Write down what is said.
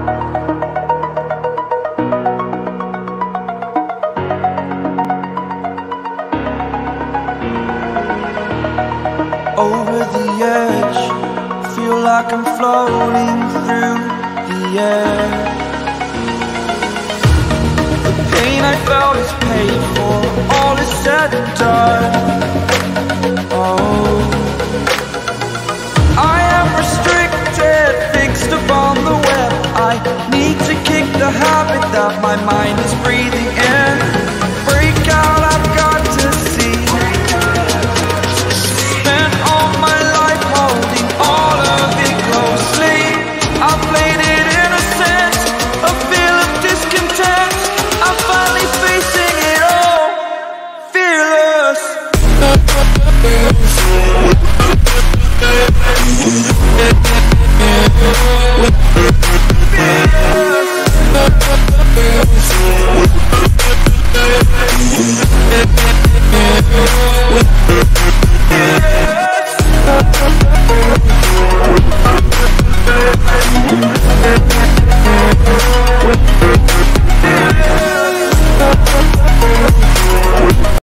Over the edge, feel like I'm floating through the air. The pain I felt is paid for, all is said and done. Oh, I am restricted, fixed upon the web.